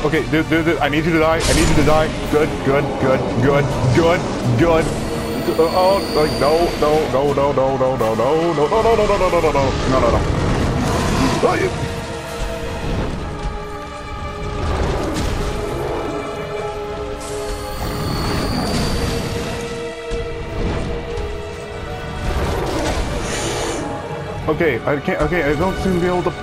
Okay, dude, I need you to die. I need you to die. Good. Oh, like, no. Oh, okay, I can't. Okay, I don't seem to be able to.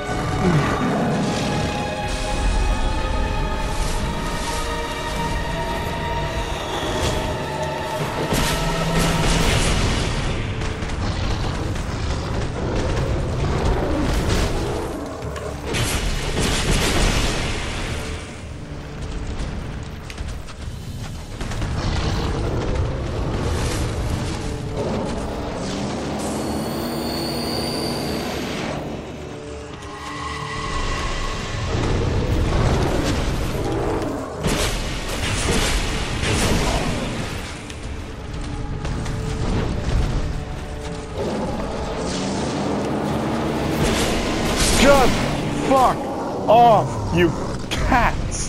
Just fuck off, you cats!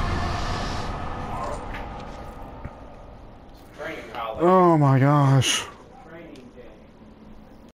Oh my gosh.